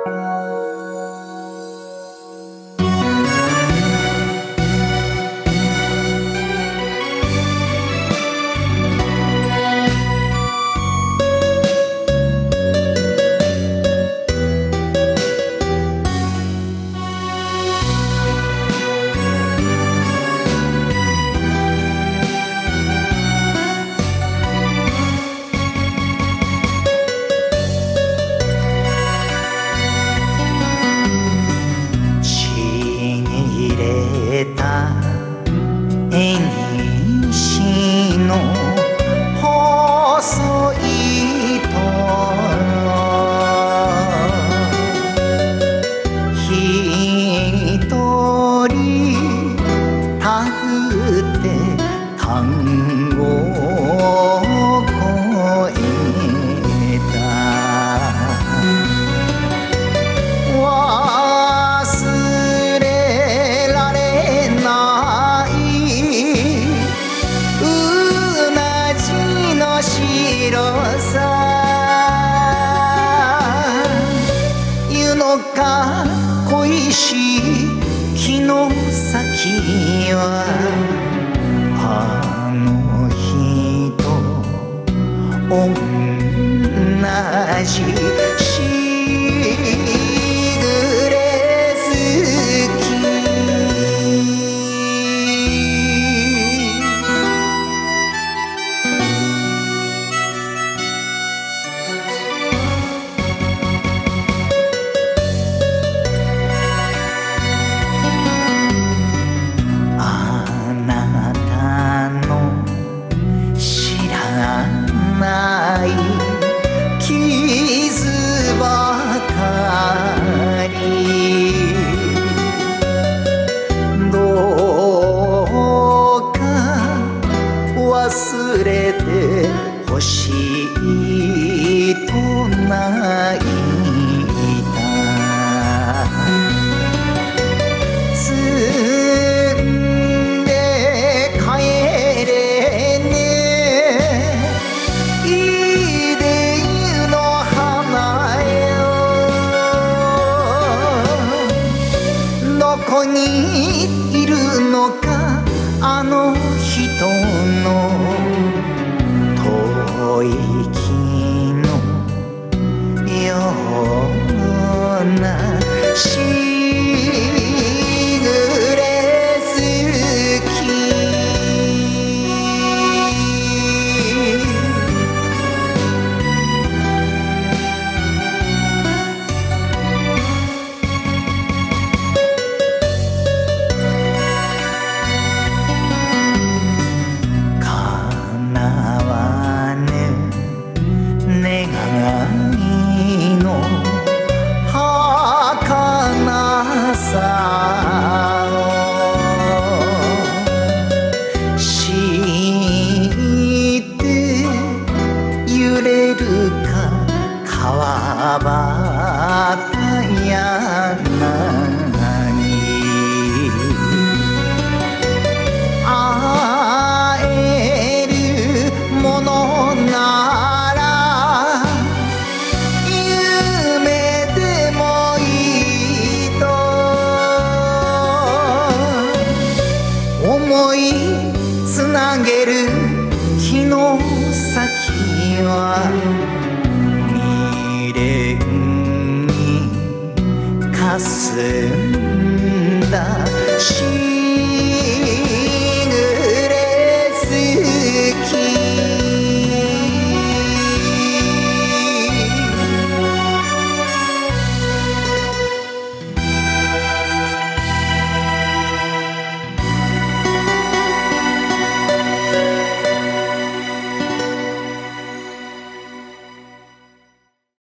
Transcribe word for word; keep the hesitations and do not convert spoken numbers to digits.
縁石の細い糸一人たぐって単語を越えた忘れられないうなじの白さ湯のか恋しい木の先はあの日とおんなじしぐれ月あなたの知らない傷ばかりどうか忘れてほしいと泣いた積んで帰れねいで湯の花よどこにいるのかあの人の吐息のようなしぐれ月叶わぬ願いの儚さを知って揺れるか川端やなに会えるものなら夢でもいいと思いつなげる木の先は未練にかす